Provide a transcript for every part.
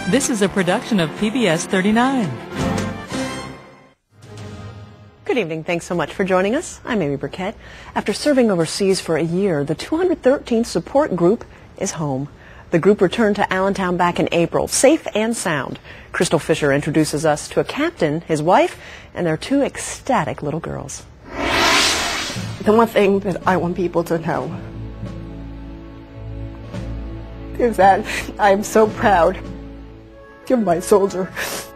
This is a production of PBS 39. Good evening. Thanks so much for joining us. I'm Amy Burkett. After serving overseas for a year, the 213th Support Group is home. The group returned to Allentown back in April, safe and sound. Crystal Fisher introduces us to a captain, his wife, and their two ecstatic little girls. The one thing that I want people to know is that I'm so proud of my soldier.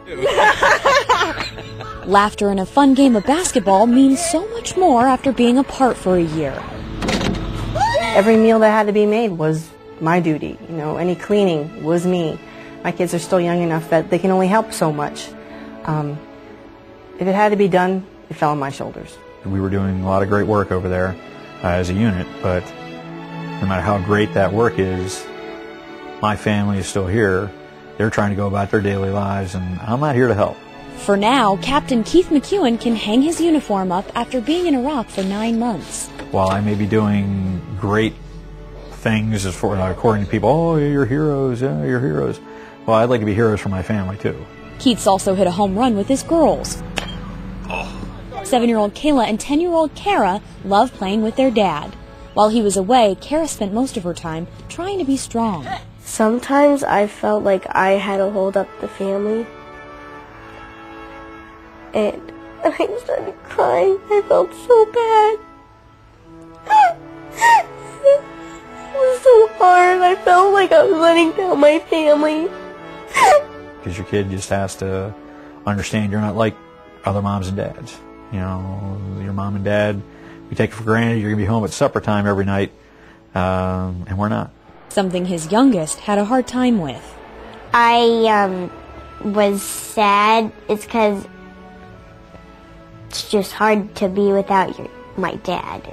Laughter and a fun game of basketball means so much more after being apart for a year. Every meal that had to be made was my duty. You know, any cleaning was me. My kids are still young enough that they can only help so much. If it had to be done, it fell on my shoulders. We were doing a lot of great work over there as a unit, but no matter how great that work is, my family is still here. They're trying to go about their daily lives, and I'm not here to help. For now, Captain Keith McEwen can hang his uniform up after being in Iraq for 9 months. While I may be doing great things as for, according to people, oh, you're heroes, yeah, you're heroes. Well, I'd like to be heroes for my family, too. Keith's also hit a home run with his girls. 7-year-old Kayla and 10-year-old Kara love playing with their dad. While he was away, Kara spent most of her time trying to be strong. Sometimes I felt like I had to hold up the family. And I started crying. I felt so bad. It was so hard. I felt like I was letting down my family. Because your kid just has to understand you're not like other moms and dads. You know, your mom and dad, we take it for granted you're going to be home at supper time every night, and we're not. Something his youngest had a hard time with. I was sad. It's because it's just hard to be without my dad.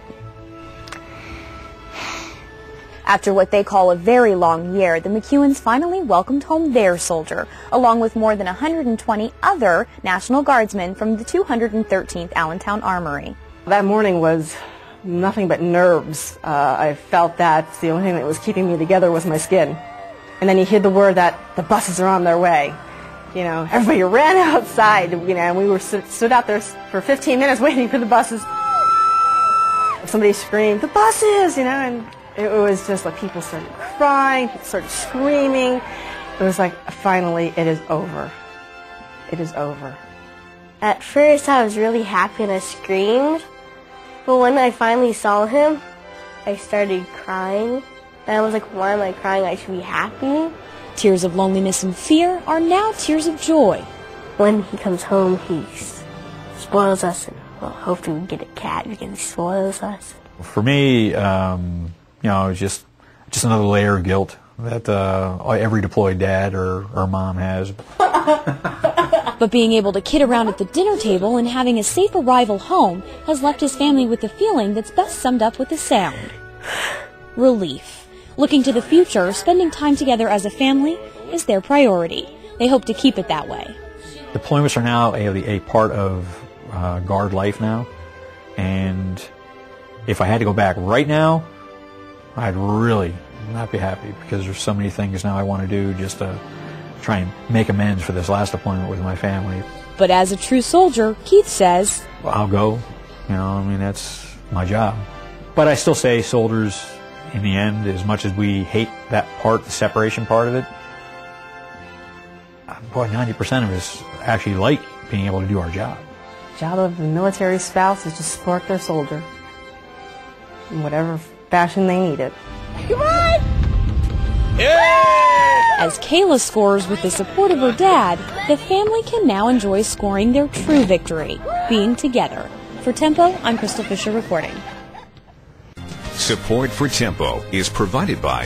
After what they call a very long year, the McEwens finally welcomed home their soldier, along with more than 120 other National Guardsmen from the 213th Allentown Armory. That morning was nothing but nerves. I felt that the only thing that was keeping me together was my skin. And then you hear the word that the buses are on their way. You know, everybody ran outside, you know, and we were stood out there for 15 minutes waiting for the buses. Somebody screamed, "The buses!" You know, and it was just like people started crying, people started screaming. It was like, finally, it is over. It is over. At first I was really happy and I screamed. But when I finally saw him, I started crying. And I was like, why am I crying? I should be happy. Tears of loneliness and fear are now tears of joy. When he comes home, he spoils us. And, well, hopefully we get a cat because he spoils us. For me, you know, it's just another layer of guilt that every deployed dad or mom has. But being able to kid around at the dinner table and having a safe arrival home has left his family with a feeling that's best summed up with a sound. Relief. Looking to the future, spending time together as a family is their priority. They hope to keep it that way. Deployments are now a part of Guard life now, and if I had to go back right now, I'd really not be happy because there's so many things now I want to do just to try and make amends for this last deployment with my family. But as a true soldier, Keith says, I'll go. You know, I mean, that's my job. But I still say soldiers, in the end, as much as we hate that part, the separation part of it, boy, 90% of us actually like being able to do our job. The job of a military spouse is to support their soldier in whatever fashion they need it. Come on! As Kayla scores with the support of her dad, the family can now enjoy scoring their true victory, being together. For Tempo, I'm Crystal Fisher reporting. Support for Tempo is provided by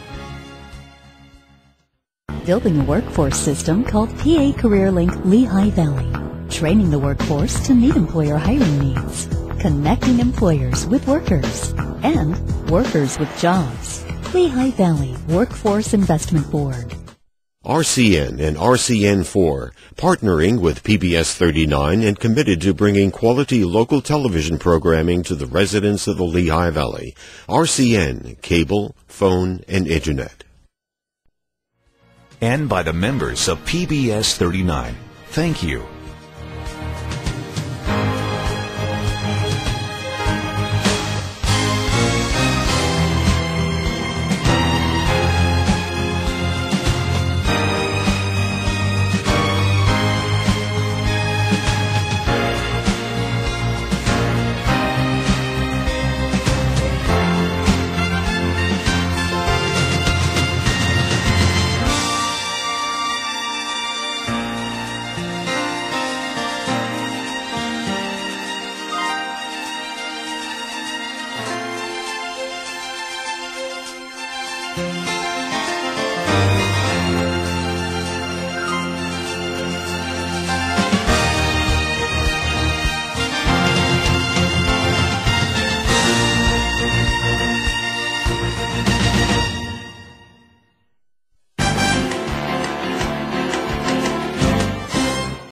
building a workforce system called PA CareerLink Lehigh Valley, training the workforce to meet employer hiring needs, connecting employers with workers, and workers with jobs. Lehigh Valley Workforce Investment Board. RCN and RCN4, partnering with PBS 39 and committed to bringing quality local television programming to the residents of the Lehigh Valley. RCN, cable, phone, and internet. and by the members of PBS 39. Thank you.